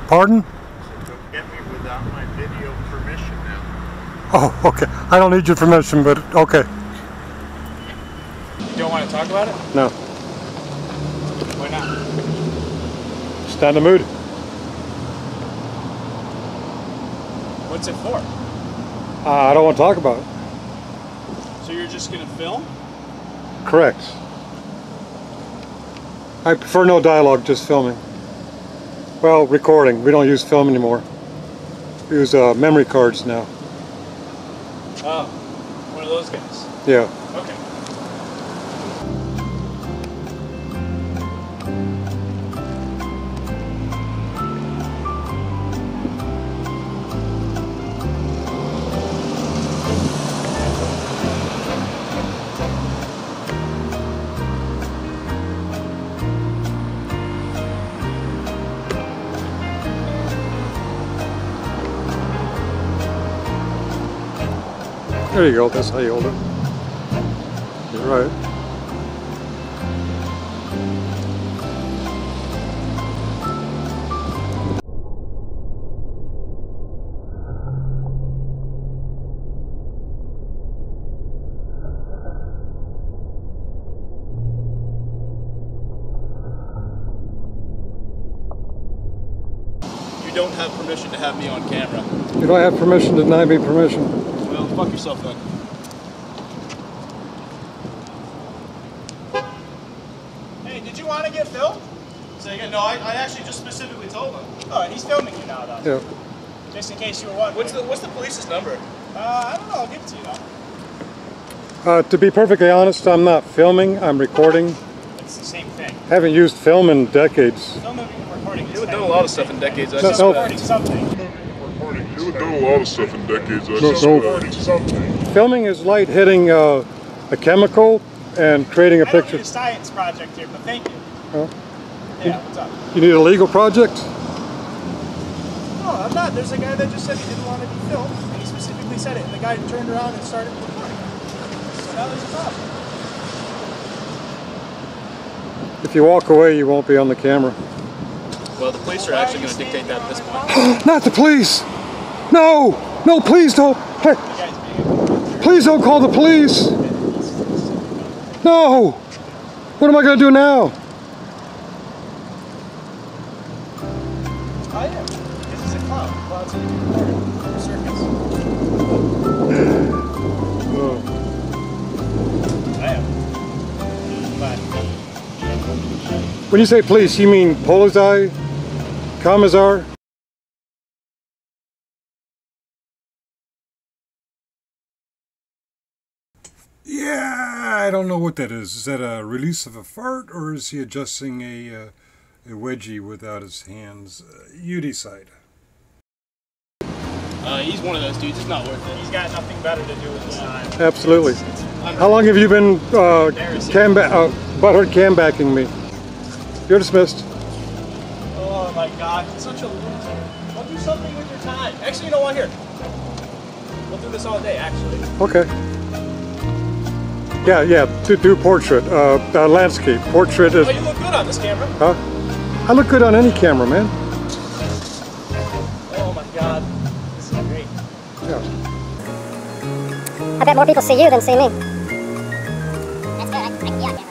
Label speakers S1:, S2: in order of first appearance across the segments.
S1: Pardon?
S2: Don't get me without my video permission now.
S1: Oh, okay. I don't need your permission, but okay.
S3: You don't want to talk about it?
S1: No.
S3: Why not?
S1: Just not in the mood.
S3: What's it for?
S1: I don't want to talk about it.
S3: So you're just going to film?
S1: Correct. I prefer no dialogue, just filming. Well, recording. We don't use film anymore. We use memory cards now.
S3: Oh, one of those guys.
S1: Yeah.
S3: Okay.
S1: There you go. That's how you hold it. You're right.
S3: You don't have permission to have me on camera.
S1: You don't have permission to deny me permission.
S3: Well, fuck yourself then. Hey, did you want to get filmed? Say again. No, I actually just specifically told him. Oh, he's filming you now, though.
S1: Yeah.
S3: Just in case you were wondering. What's the police's number? I don't know. I'll give it to you now.
S1: To be perfectly honest, I'm not filming. I'm recording.
S3: It's the same thing.
S1: Haven't used film in decades.
S3: Filming and recording. You haven't done a lot of stuff in decades. I
S1: No,
S3: just
S1: no.
S3: recording something.
S4: You haven't done a lot of stuff in decades. I suspect.
S1: Filming is light hitting a chemical and creating a
S3: I don't
S1: picture.
S3: need a science project here, but thank you.
S1: Huh?
S3: Yeah, what's up?
S1: You need a legal project?
S3: No, I'm not. There's a guy that just said he didn't want to be filmed, and he specifically said it, and the guy turned around and started recording. So now there's a problem.
S1: If you walk away, you won't be on the camera.
S3: Well, the police are actually going to dictate that at this point.
S1: Not the police! No! No, please don't! Hey, please don't call the police! No! What am I going to do now?
S3: Oh yeah, this is a clown. Clowns in the circus. I am. But
S1: When you say police, you mean Polizei? Commissar? Yeah, I don't know what that is. Is that a release of a fart, or is he adjusting a wedgie without his hands? You decide.
S3: he's one of those dudes. It's not worth it. He's got nothing better to do with his time.
S1: Absolutely. How long have you been butthurt cam-backing me? You're dismissed.
S3: Oh my god, he's such a loser. Go do something with your time. Actually, you know what? Here. We'll do this all day, actually.
S1: Okay. Yeah, do portrait, landscape. Portrait is...
S3: Oh, you look good on this camera.
S1: Huh? I look good on any camera, man.
S3: Oh my god, this is great.
S1: Yeah.
S5: I bet more people see you than see me.
S6: That's good. I can be on camera.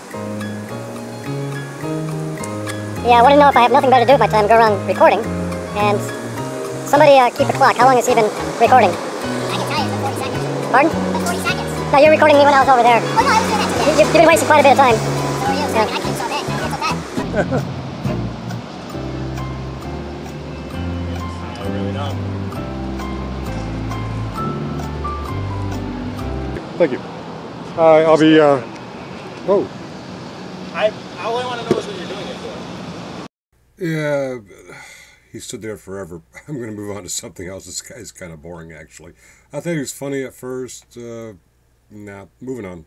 S5: Yeah, I want to know if I have nothing better to do with my time, go around recording. And somebody keep a clock. How long has he been recording?
S6: I can tell you, it's 40 seconds.
S5: Pardon?
S6: But 40 seconds.
S5: No, you're recording me when I was over there.
S6: Oh no, I was doing that today.
S5: You've been wasting quite a bit of time.
S6: So are you. So I can so bad.
S3: I really don't.
S1: Thank you. I'll be, whoa.
S3: All I want to know is what you're doing it for.
S1: Yeah, he stood there forever. I'm going to move on to something else. This guy's kind of boring, actually. I thought he was funny at first. Nah, moving on.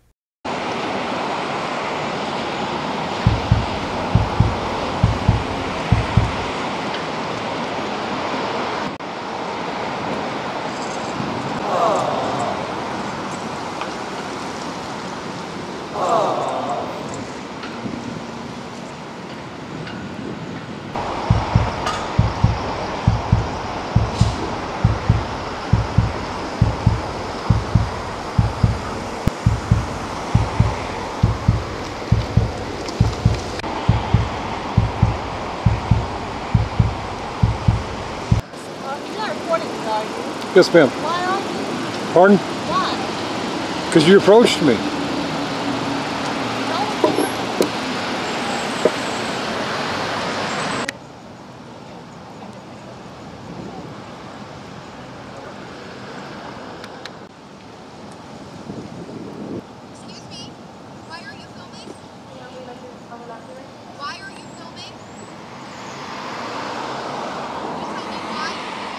S3: pointing the guy here.
S1: Yes, ma'am.
S3: Why are you?
S1: Pardon?
S3: Why?
S1: Because you approached me.
S7: Excuse me? Why are you filming? Why are you filming? Can you tell me why?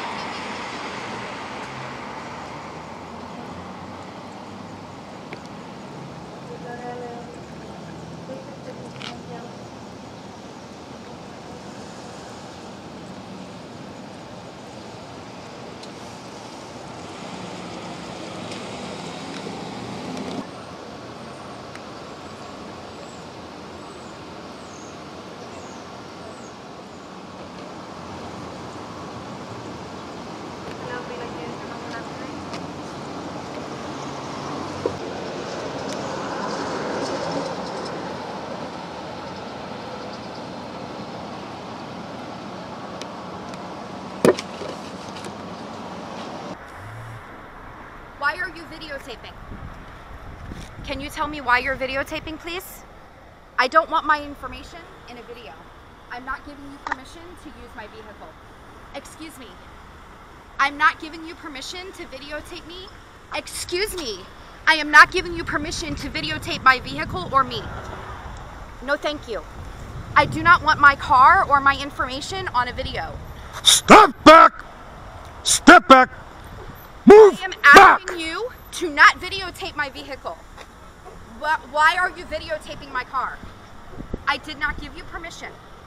S7: Why are you videotaping? Can you tell me why you're videotaping, please? I don't want my information in a video. I'm not giving you permission to use my vehicle. Excuse me. I'm not giving you permission to videotape me. Excuse me. I am not giving you permission to videotape my vehicle or me. No, thank you. I do not want my car or my information on a video.
S1: Step back! Step back! Move
S7: I am
S1: back!
S7: asking you to not videotape my vehicle. Why are you videotaping my car? I did not give you permission.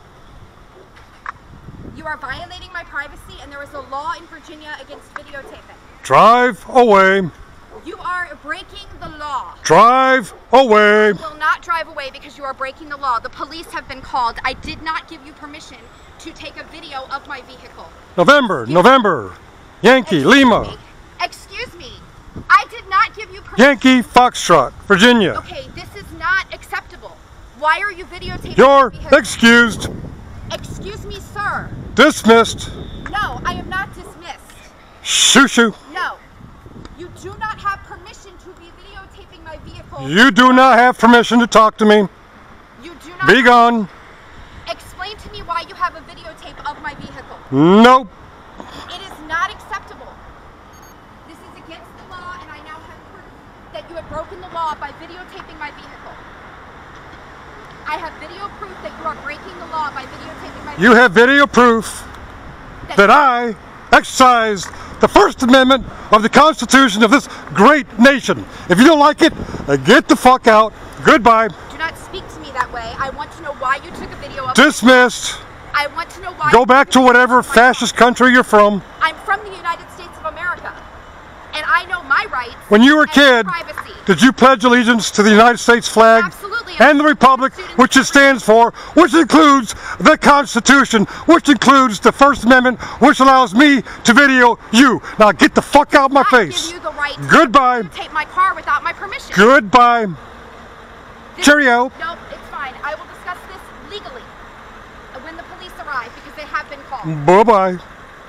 S7: You are violating my privacy, and there is a law in Virginia against videotaping.
S1: Drive away.
S7: You are breaking the law.
S1: Drive away.
S7: You will not drive away because you are breaking the law. The police have been called. I did not give you permission to take a video of my vehicle.
S1: November. Yankee,
S7: Excuse
S1: Lima.
S7: me. Excuse me. I did not give you permission.
S1: Yankee, Foxtrot, Virginia.
S7: Okay, this is not acceptable. Why are you videotaping
S1: You're
S7: my vehicle?
S1: excused.
S7: Excuse me, sir.
S1: Dismissed.
S7: No, I am not dismissed.
S1: Shoo shoo.
S7: No. You do not have permission to be videotaping my vehicle.
S1: You do not have permission to talk to me.
S7: You do not.
S1: Be gone.
S7: Explain to me why you have a videotape of my vehicle.
S1: Nope.
S7: It is not acceptable. This is against the law, and I now have proof that you have broken the law by videotaping my vehicle. I have video proof that you are breaking the law by videotaping my vehicle.
S1: You have video proof that I exercised the First Amendment of the Constitution of this great nation. If you don't like it, get the fuck out. Goodbye.
S7: Do not speak to me that way. I want to know why you took a video of
S1: Dismissed.
S7: I want to know why.
S1: Go back to whatever fascist country you're from.
S7: I'm from the United States of America, and I know my rights.
S1: When you were a
S7: and
S1: kid,
S7: privacy.
S1: did you pledge allegiance to the United States flag?
S7: Absolutely.
S1: And the Republic, which it stands for, which includes the Constitution, which includes the First Amendment, which allows me to video you. Now get the fuck out of my face.
S7: Give you the right to
S1: Goodbye.
S7: videotape my car without my permission.
S1: Goodbye.
S7: This-
S1: Cheerio.
S7: Nope, it's fine. I will discuss this legally when the police arrive because they have been called.
S1: Bye-bye.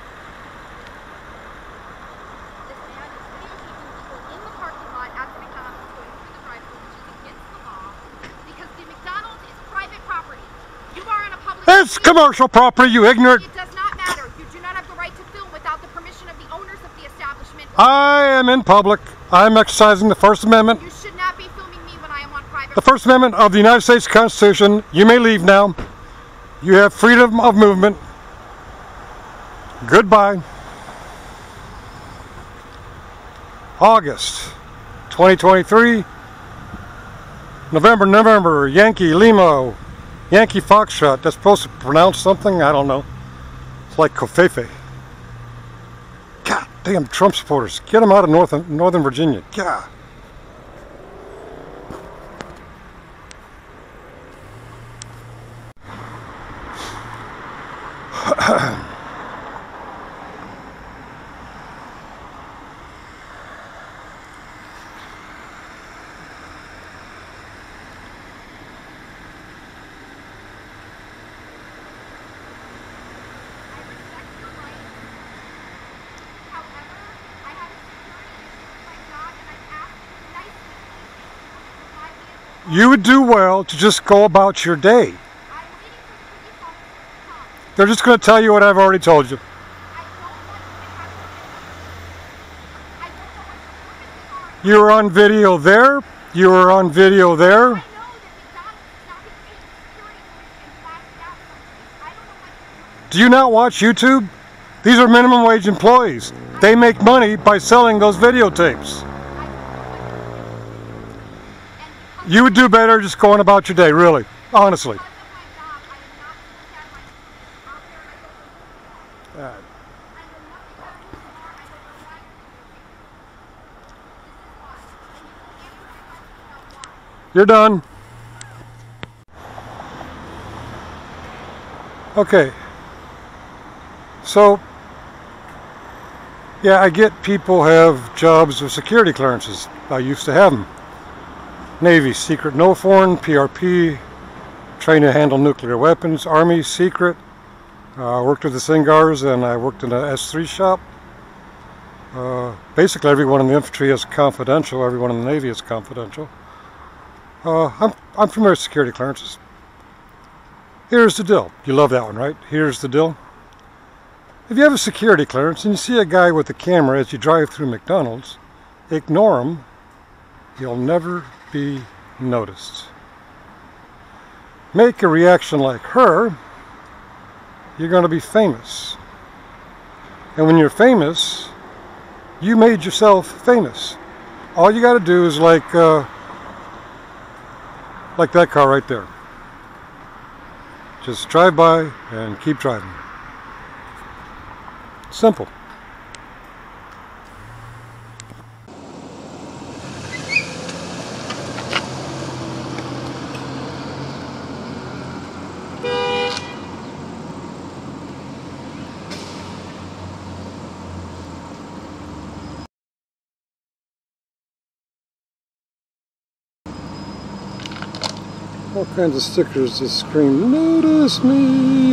S7: This man is videotaping people in the parking lot at the McDonald's going through the drive-thru, which is against the law because the McDonald's is private property. You are on a public.
S1: It's
S7: street.
S1: commercial property, you ignorant.
S7: It does not matter. You do not have the right to film without the permission of the owners of the establishment.
S1: I am in public. I'm exercising the First Amendment.
S7: You should not be filming me when I am on private.
S1: The First Amendment of the United States Constitution. You may leave now. You have freedom of movement. Goodbye. August 2023. November. Yankee, Lima. Yankee Foxtrot. That's supposed to pronounce something? I don't know. It's like Kofefe. God damn Trump supporters. Get them out of Northern Virginia. God. You would do well to just go about your day. They're just going to tell you what I've already told you. You were on video there. You were on video there. Do you not watch YouTube? These are minimum wage employees. They make money by selling those videotapes. You would do better just going about your day, really, honestly. You're done. Okay. So, yeah, I get people have jobs with security clearances. I used to have them. Navy, secret no foreign, PRP, trained to handle nuclear weapons. Army, secret. I worked with the Singars and I worked in a S3 shop. Basically everyone in the infantry is confidential, everyone in the Navy is confidential. I'm familiar with security clearances. Here's the deal. You love that one, right? Here's the deal. If you have a security clearance and you see a guy with a camera as you drive through McDonald's, ignore him. He'll never be noticed. Make a reaction like her, you're going to be famous. And when you're famous, you made yourself famous. All you got to do is like that car right there. Just drive by and keep driving. Simple. All kinds of stickers that scream, "Notice me!"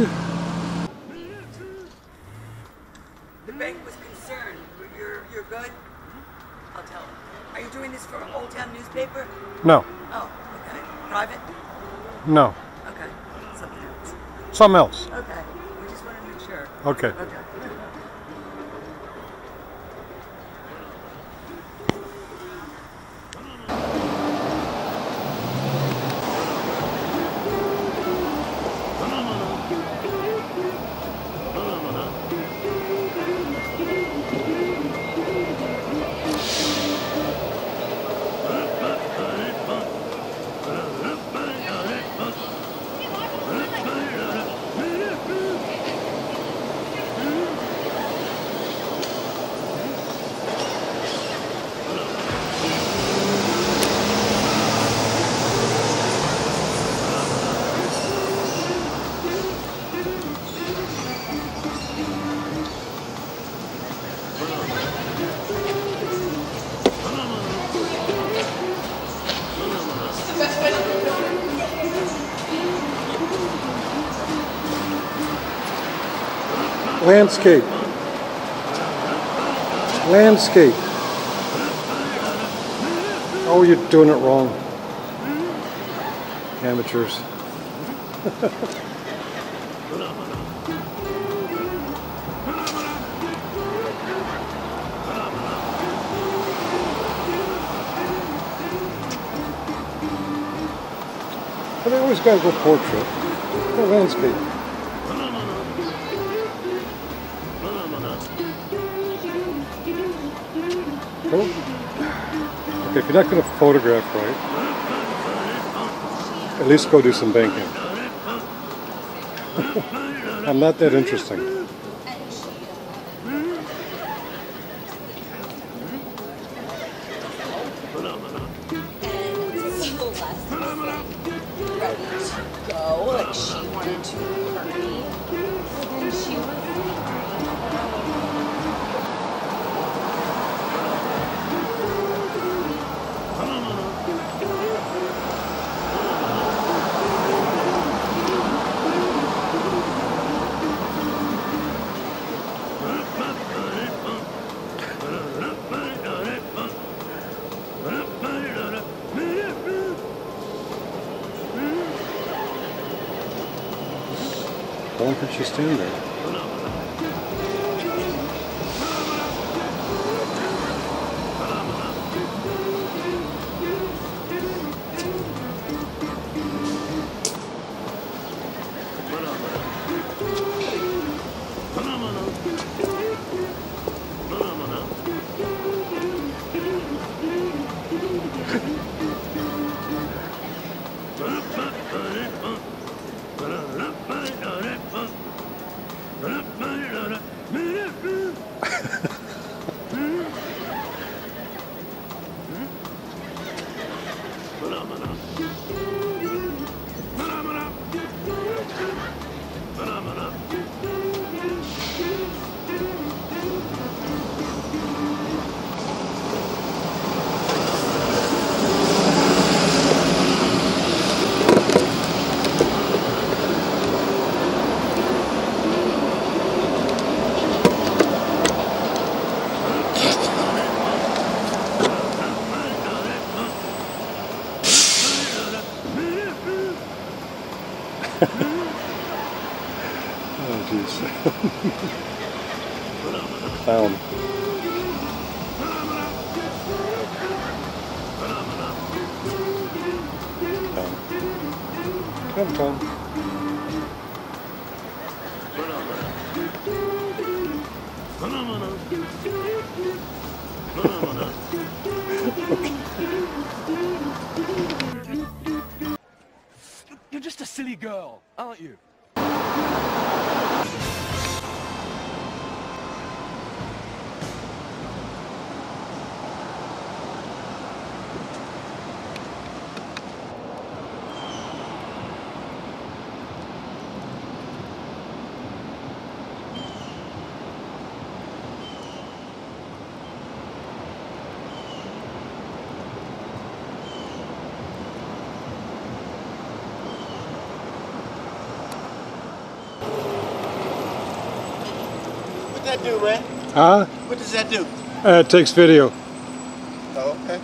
S8: The bank was concerned. You're good? I'll tell them. Are you doing this for Old Town newspaper?
S1: No.
S8: Oh, okay. Private?
S1: No.
S8: Okay. Something else.
S1: Something else.
S8: Okay. We just wanted to make sure.
S1: Okay.
S8: Okay.
S1: Landscape. Landscape. Oh, you're doing it wrong. Amateurs. But they always gotta go portrait. Go landscape. Okay, if you're not going to photograph right, at least go do some banking. I'm not that interesting.
S9: Like she wanted to hurt me, and she was
S1: How long can she stand there? Oh, jeez. Found. Come on.
S10: You're just a silly girl, aren't you?
S3: What does that do, man?
S1: Huh?
S3: What does that do?
S1: It takes video.
S3: Oh, okay.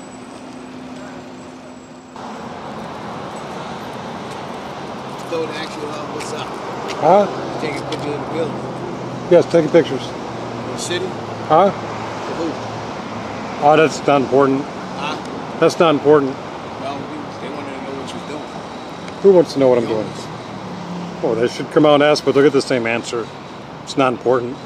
S3: Told actually what's up.
S1: Huh?
S3: Taking pictures of the building.
S1: Yes, taking pictures.
S3: The city?
S1: Huh?
S3: For who?
S1: Oh, that's not important.
S3: Huh?
S1: That's not important.
S3: Well, they wanted to know what you're doing.
S1: Who wants to know what I'm doing? Oh, they should come out and ask, but they'll get the same answer. It's not important.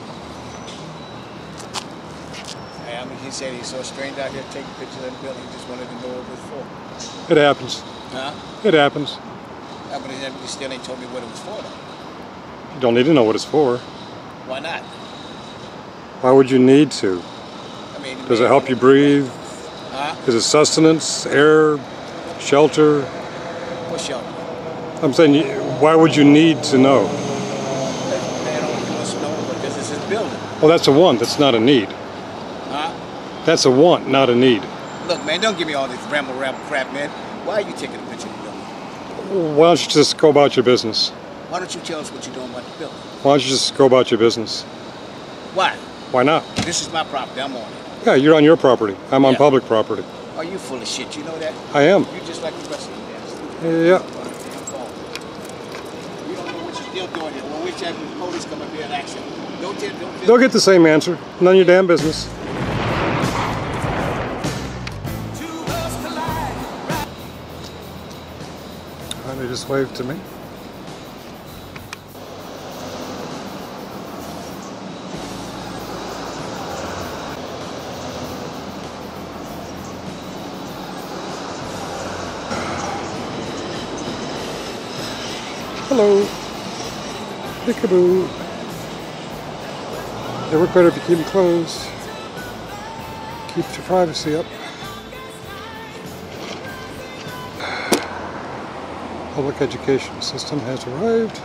S3: Hey, I mean, he said he saw a stranger out here taking pictures of the building. He just wanted to know what it was for.
S1: It happens.
S3: Huh?
S1: It happens.
S3: Yeah, but he still ain't told me what it was for, though.
S1: You don't need to know what it's for.
S3: Why not?
S1: Why would you need to?
S3: I mean,
S1: Does it help you breathe?
S3: Huh?
S1: Is it sustenance, air, shelter?
S3: What shelter?
S1: I'm saying, why would you need to know?
S3: Man, he wants to know because it's his building.
S1: Well, that's a want. That's not a need.
S3: Huh?
S1: That's a want, not a need.
S3: Look, man, don't give me all this ramble crap, man. Why are you taking a picture of the building?
S1: Why don't you just go about your business?
S3: Why don't you tell us what you're doing about the building?
S1: Why don't you just go about your business?
S3: Why?
S1: Why not?
S3: This is my property. I'm on it.
S1: Yeah, you're on your property. I'm on public property.
S3: Are you full of shit? You know that?
S1: I am.
S3: You just like the rest of them damn stupid.
S1: Yeah.
S3: You don't know what you're still doing here. When we check the police come up here and ask you. Don't
S1: They'll get the same answer. None of your damn business. They just waved to me. Hello. Peekaboo. They work better if you keep them closed. Keeps your privacy up. Public education system has arrived.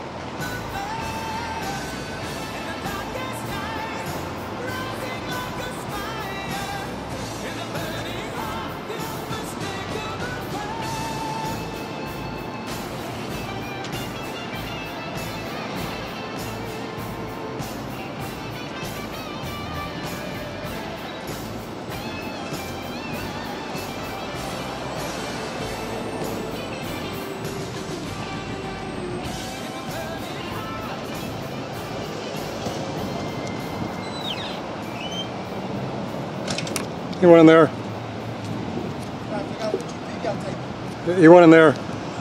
S1: You went in there.
S3: I forgot what you think I'll take.
S1: You went in there.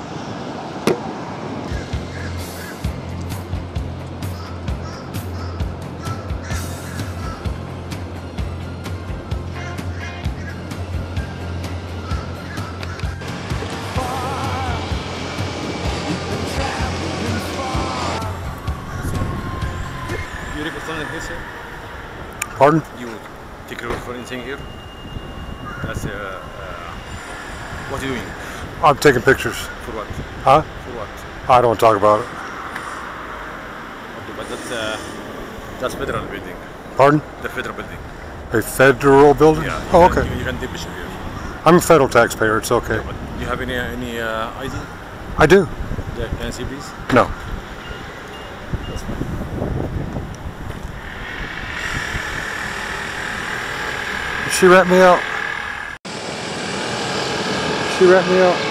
S11: You represent this here?
S1: Pardon?
S11: You take care for anything here? That's what are you doing?
S1: I'm taking pictures.
S11: For what?
S1: Huh?
S11: For what?
S1: I don't want to talk about it.
S11: Okay, but that's federal building.
S1: Pardon?
S11: The federal building.
S1: A federal building?
S11: Yeah.
S1: Oh, okay.
S11: You can take picture here.
S1: I'm a federal taxpayer. It's okay.
S11: Yeah, but do you have any ID?
S1: I do.
S11: Yeah, can I see please?
S1: No.
S11: That's fine.
S1: She rat me out. She rat me out.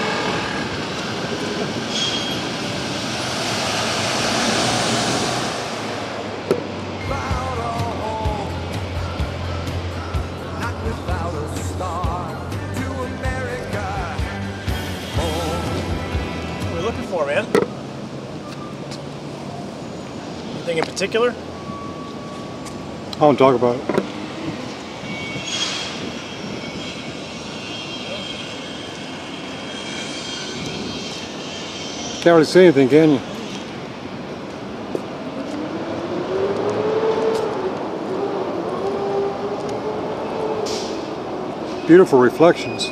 S3: What are we looking for, man? Anything in particular?
S1: I don't talk about it. Can't really see anything, can you? Beautiful reflections.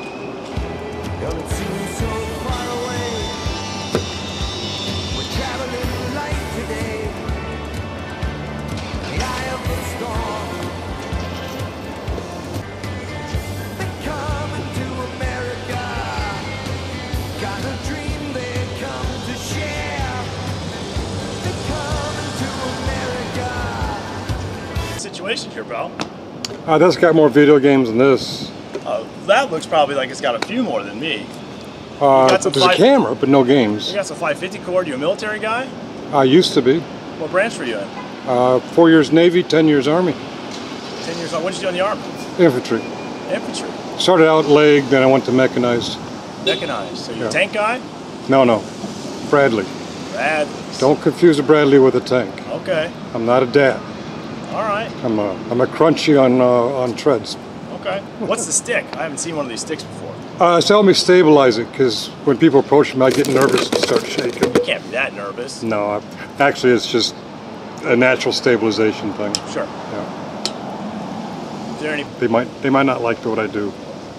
S3: Situation here, pal.
S1: That's got more video games than this.
S3: That looks probably like it's got a few more than me.
S1: There's a camera, but no games.
S3: You got some 550 cord. You a military guy?
S1: I used to be.
S3: What branch were you in?
S1: 4 years Navy, 10 years Army.
S3: 10 years old. What did you do in the Army?
S1: Infantry.
S3: Infantry.
S1: Started out leg, then I went to mechanized.
S3: Mechanized. So you're
S1: Yeah.
S3: a tank guy?
S1: No. Bradley.
S3: Bradley.
S1: Don't confuse a Bradley with a tank.
S3: Okay.
S1: I'm not a dad.
S3: All right.
S1: I'm a crunchy on treads.
S3: Okay. What's the stick? I haven't seen one of these sticks before.
S1: It's to help me stabilize it, because when people approach me, I get nervous and start shaking.
S3: You can't be that nervous.
S1: No, actually, it's just a natural stabilization thing.
S3: Sure.
S1: Yeah.
S3: Is there any?
S1: They might not like what I do.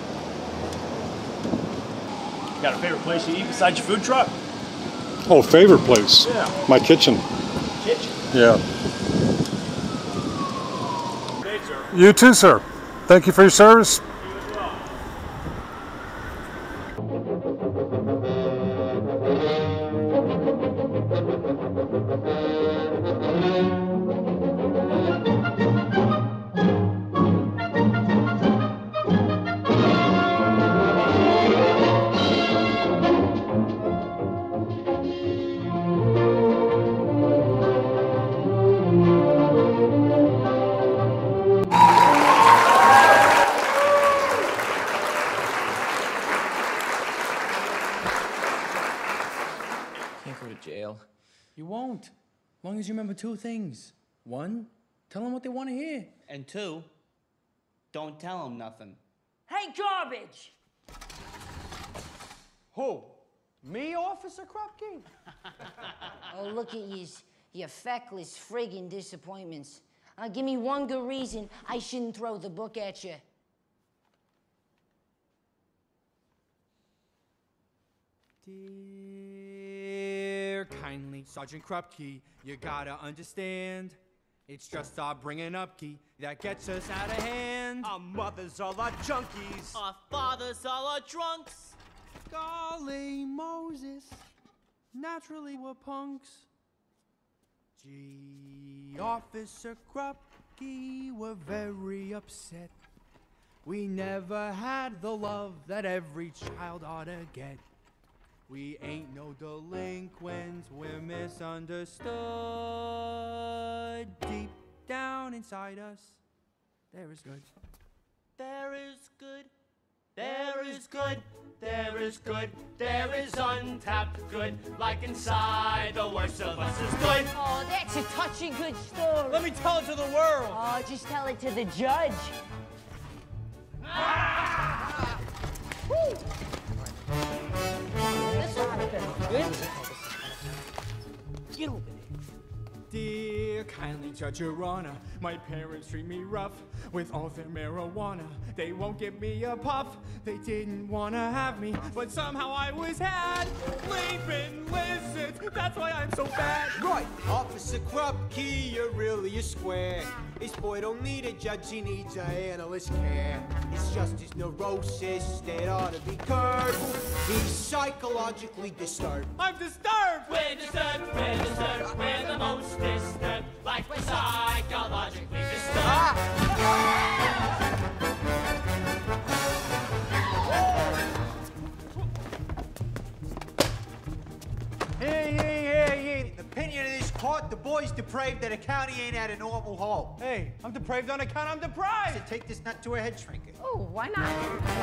S3: You got a favorite place you eat besides your food truck?
S1: Oh, favorite place?
S3: Yeah.
S1: My kitchen.
S3: Kitchen.
S1: Yeah.
S3: Okay, sir.
S1: You too, sir. Thank you for your service.
S3: You as well.
S12: Can't go to jail. You won't. As long as you remember two things. One, tell them what they want to hear.
S13: And two, don't tell them nothing.
S9: Hey, garbage!
S12: Who? Me, Officer Krupke?
S9: Oh, look at yous, you feckless friggin' disappointments. Give me one good reason I shouldn't throw the book at you.
S14: Dear kindly Sergeant Krupke, you gotta understand, it's just our bringing up key that gets us out of hand.
S15: Our mothers all are junkies.
S13: Our fathers all are drunks.
S14: Golly Moses, naturally we're punks. Gee, Officer Krupke, we're very upset. We never had the love that every child ought to get. We ain't no delinquents, we're misunderstood. Deep down inside us, there is good.
S13: There is good. There is good. There is good. There is untapped good. Like inside, the worst of us is good.
S9: Oh, that's a touching good story.
S12: Let me tell it to the world.
S9: Oh, just tell it to the judge.
S12: Get over there. Dear kindly Judge Your Honor, my parents treat me rough with all their marijuana. They won't give me a puff. They didn't want to have me, but somehow I was had. Leaving listens, that's why I'm so bad.
S15: Right, Officer Krupke, you're really a square. This boy don't need a judge, he needs an analyst care. It's just his neurosis that ought to be curbed. He's psychologically disturbed.
S12: I'm disturbed!
S13: We're disturbed, we're disturbed, we're the most disturbed. Like we're psychologically disturbed.
S15: Hey. In the opinion of this court, the boy's depraved that a county ain't at a normal home.
S12: Hey, I'm depraved on account I'm deprived.
S15: So take this nut to a head shrinker.
S9: Oh, why not?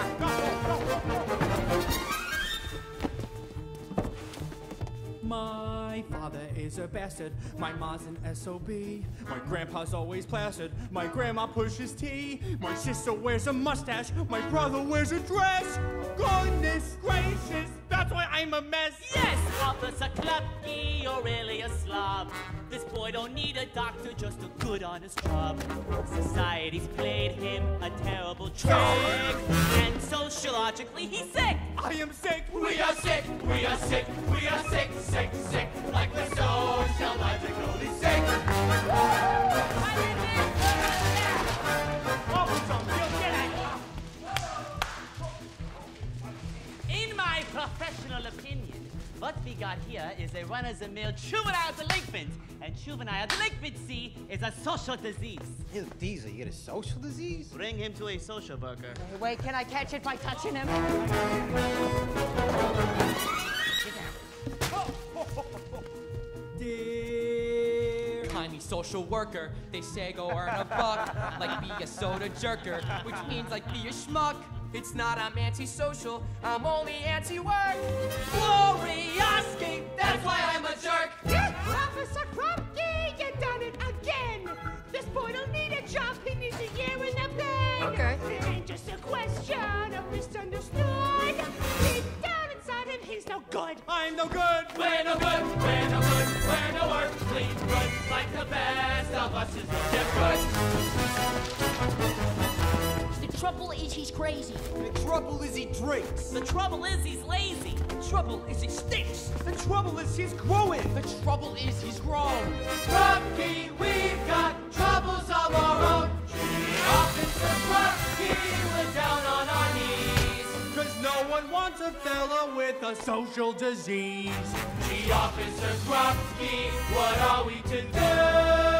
S12: My father is a bastard. My mom's an SOB. My grandpa's always placid. My grandma pushes tea. My sister wears a mustache. My brother wears a dress. Goodness gracious, that's why I'm a mess.
S13: Yes, Officer Krupke, you're really a slob. This boy don't need a doctor, just a good honest job. Society's played him a terrible trick, and sociologically he's sick.
S12: I am sick.
S13: We are sick. We are sick. We are sick. Sick. Sick. Like we're sociologically sick. In my professional opinion, what we got here is a run-of-the-mill juvenile delinquent, and juvenile delinquency is a social disease.
S15: Ew, Diesel, you get a social disease?
S13: Bring him to a social worker.
S9: Hey, wait, can I catch it by touching him?
S12: Dear kindly social worker, they say go earn a buck, like be a soda jerker, which means like be a schmuck. It's not I'm anti-social, I'm only anti-work.
S13: Glorioski, that's why I'm a jerk.
S16: Officer Krupke, you done it again. This boy don't need a job, he needs a year in the bed.
S15: Okay.
S16: It ain't just a question of misunderstood. Deep down inside him, he's no good.
S12: I'm no good.
S13: We're no good. We're no good. We're no work. Clean good. Like the best of us is no different.
S9: The trouble is he's crazy.
S15: The trouble is he drinks.
S13: The trouble is he's lazy.
S12: The trouble is he stinks. The trouble is he's growing. The trouble is he's grown.
S13: Krupke, we've got troubles of our own. Officer Krupke, we're down on our knees.
S12: 'Cause no one wants a fella with a social disease.
S13: Gee, Officer Krupke, what are we to do?